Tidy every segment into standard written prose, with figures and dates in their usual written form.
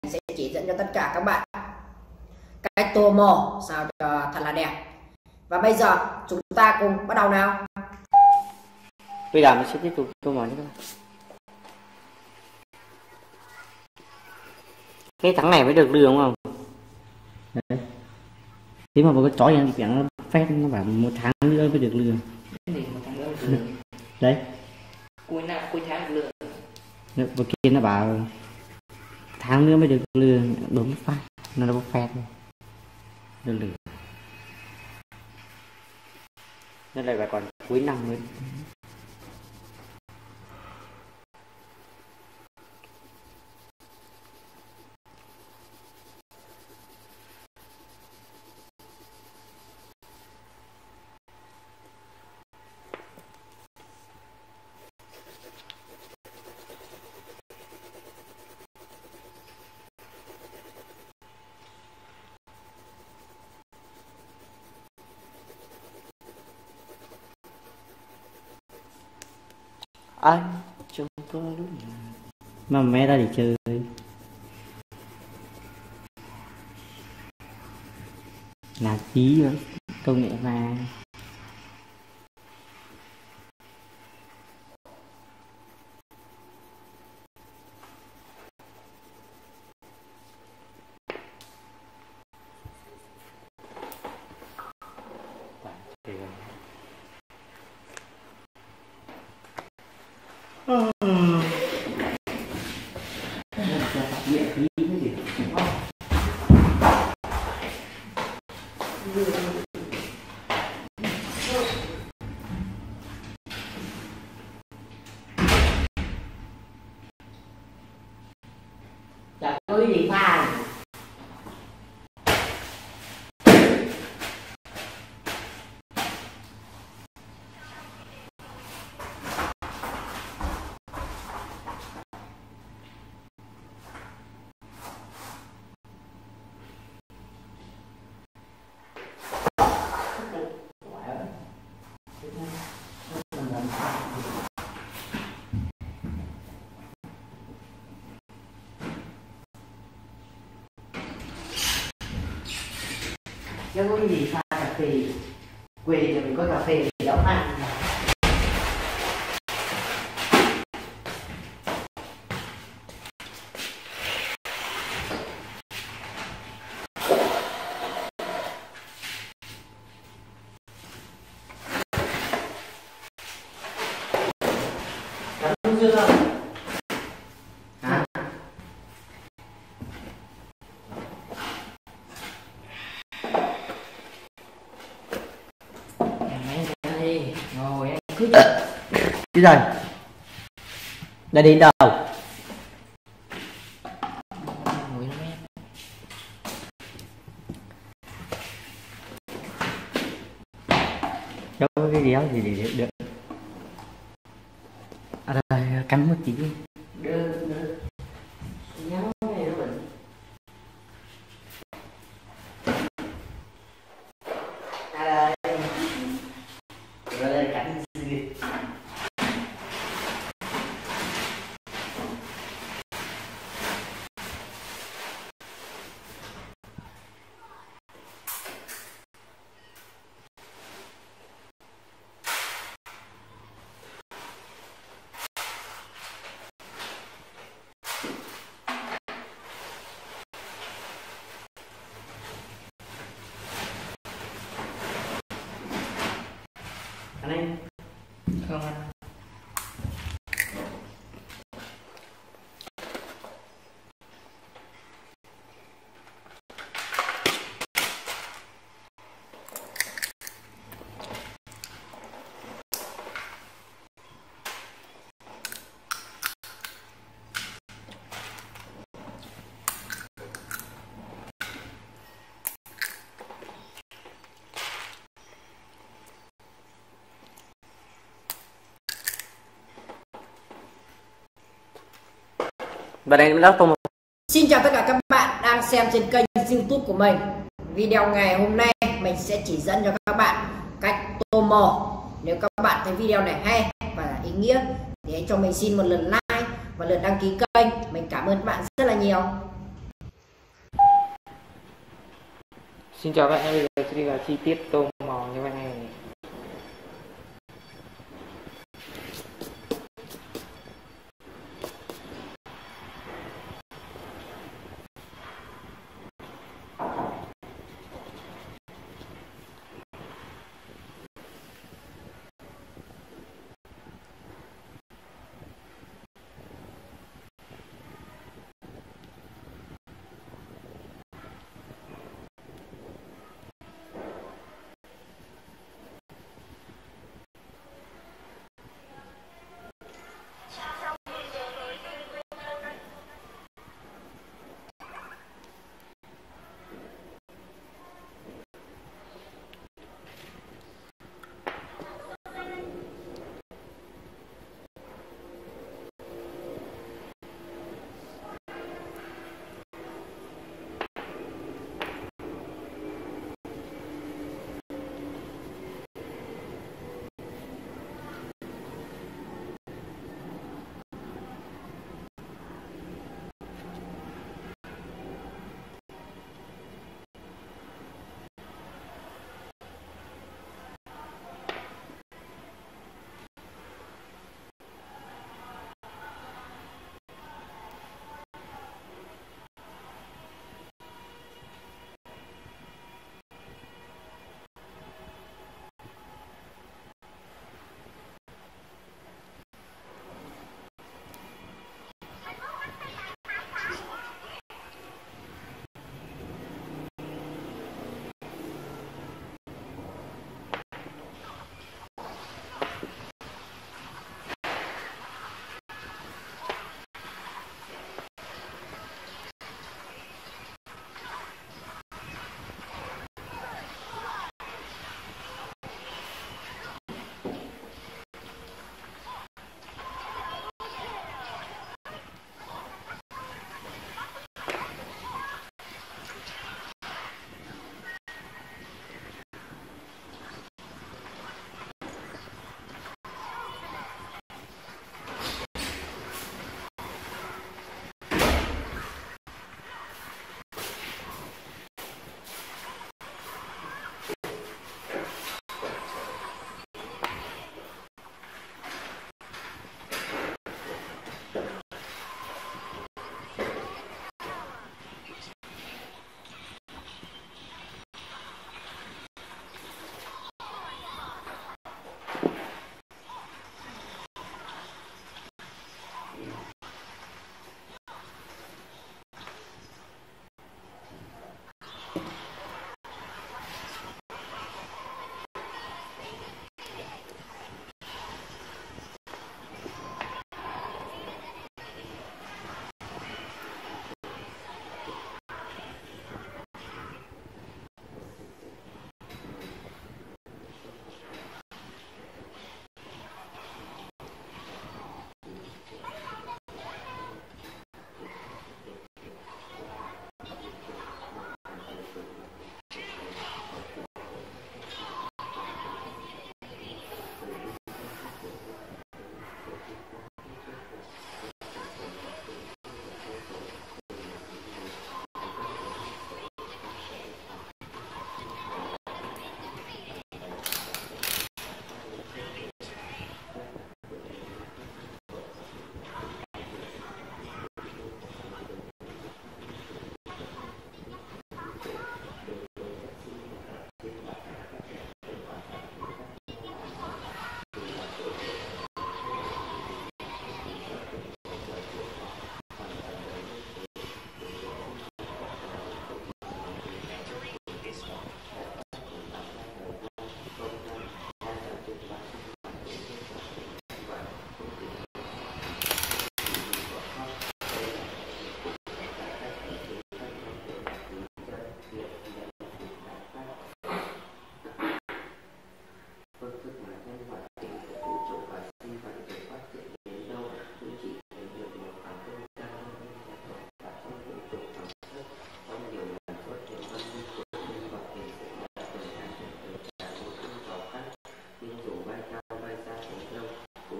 sẽ chỉ dẫn cho tất cả các bạn cách tô màu sao cho thật là đẹp. Và bây giờ chúng ta cùng bắt đầu nào. Bây giờ mình sẽ tiếp tục tô màu nhé các bạn. Cái thằng này mới được lừa đúng không? Đấy. Thế mà một cái chó này nó phép nó bảo 1 tháng nữa mới được lừa. Cái gì 1 tháng nữa được lừa? Đấy. Cuối tháng được lừa. Vừa kia nó bảo tháng nữa mới được lừa, đúng phát nó bốc phét được lừa. Nên lại còn cuối năm mới. Anh trông có lúc mà mẹ ra để chơi. Là tí công nghệ mà. Chả có cái gì pha. Chứ có cái gì pha cà phê, quê thì mình có cà phê thì đóng ăn. Không chưa đâu. Hả? Ngồi em cứ Chứ rồi đã đến đâu? ngồi đó em. Đâu có cái gì đó gì để được. À rồi cắn một tí. Được. Nhắm này nó bệnh. À đây. Rồi đây cắn gì? Anh em Không ăn. và đây là tô màu. Xin chào tất cả các bạn đang xem trên kênh YouTube của mình. Video ngày hôm nay mình sẽ chỉ dẫn cho các bạn cách tô màu. Nếu các bạn thấy video này hay và ý nghĩa thì hãy cho mình xin một lượt like và lượt đăng ký kênh. Mình cảm ơn các bạn rất là nhiều. Xin chào các bạn, bây giờ sẽ đi vào chi tiết tô màu như vậy này.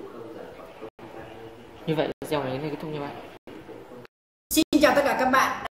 Như vậy video này kết thúc như vậy. Xin chào tất cả các bạn